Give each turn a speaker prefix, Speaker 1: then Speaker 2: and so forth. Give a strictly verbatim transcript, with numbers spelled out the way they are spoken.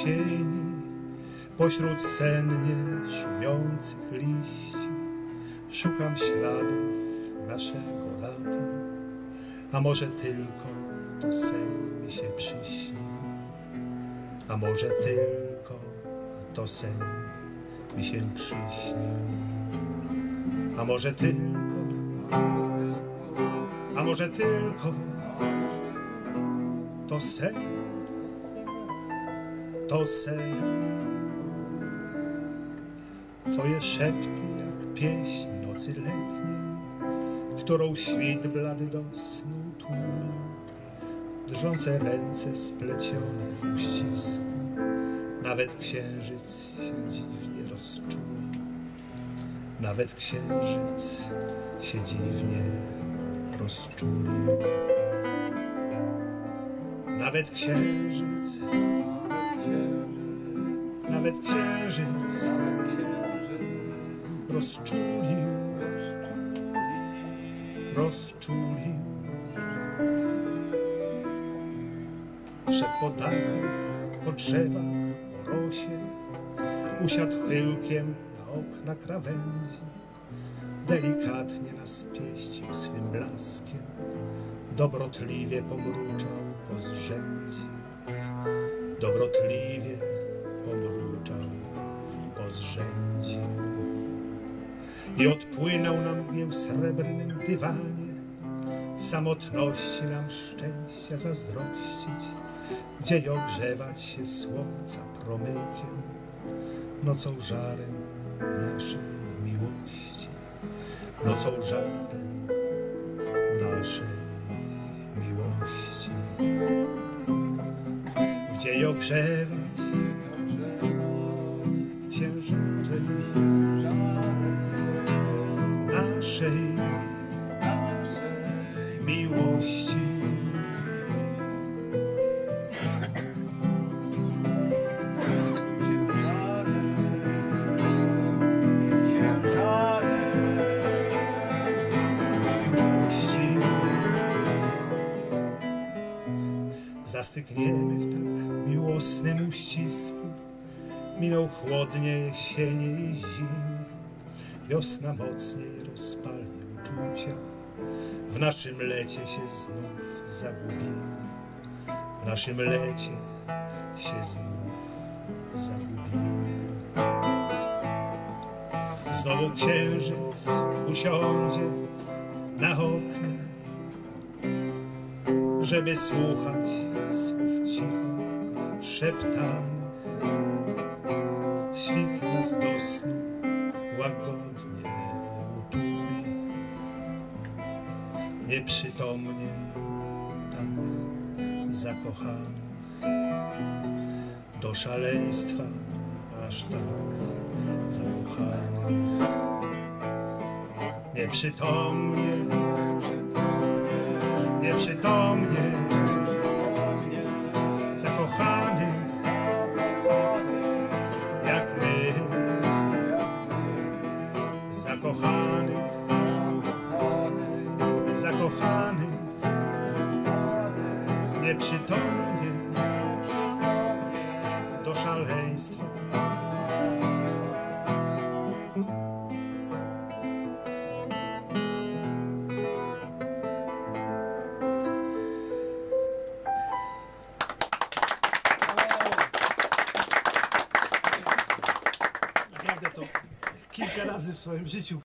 Speaker 1: jesieni, pośród sennie szumiących liści, szukam śladów naszego lata, a może tylko to sen mi się przyśni, a może tylko to sen mi się przyśni, a może tylko, a może tylko to sen, to sen. Twoje szepty jak pieśń nocy letniej, którą świt blady do snu tłumi, drżące ręce splecione w uścisku, nawet księżyc się dziwnie rozczuli, nawet księżyc się dziwnie rozczuli, nawet księżyc, nawet księżyc rozczulił, rozczulił. Że po dachach, po drzewach, po rosie usiadł chyłkiem na okna krawędzi, delikatnie nas pieścił swym blaskiem, dobrotliwie pomruczał po zrzędzi, dobrotliwie pomruczał po zrzędzi. I odpłynął na mgieł srebrnym dywanie, w samotności nam szczęścia zazdrościć, gdzie i ogrzewać się słońca promykiem, nocą żarem naszej miłości, nocą żarem naszej miłości. Gdzie i ogrzewać się żarem naszej miłości. Zastygniemy w tak miłosnym uścisku, miną chłodnie jesienie i zimy, wiosna mocniej rozpalnie uczucia, w naszym lecie się znów zagubimy, w naszym lecie się znów zagubimy. Znowu księżyc usiądzie na oknie, żeby słuchać słów cicho szeptanych. Świt nas do snu łagodnie utuli, nieprzytomnie tak zakochanych, do szaleństwa aż tak zakochanych. Nieprzytomnie, nieprzytomnie zakochanych, jak my, zakochanych, zakochanych, nieprzytomnie do szaleństwa. Naprawdę to kilka razy w swoim życiu